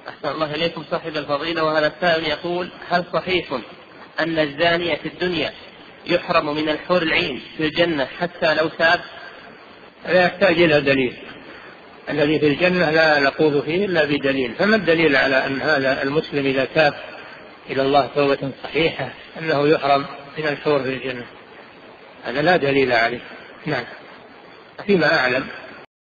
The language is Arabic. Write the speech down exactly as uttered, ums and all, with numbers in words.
أحسن الله إليكم صاحب الفضيلة. وهذا السائل يقول: هل صحيح أن الزاني في الدنيا يحرم من الحور العين في الجنة حتى لو تاب؟ لا يحتاج إلى دليل. الذي في الجنة لا نقول فيه إلا بدليل. فما الدليل على أن هذا المسلم إذا تاب إلى الله توبة صحيحة أنه يحرم من الحور في الجنة؟ هذا لا دليل عليه. نعم. فيما أعلم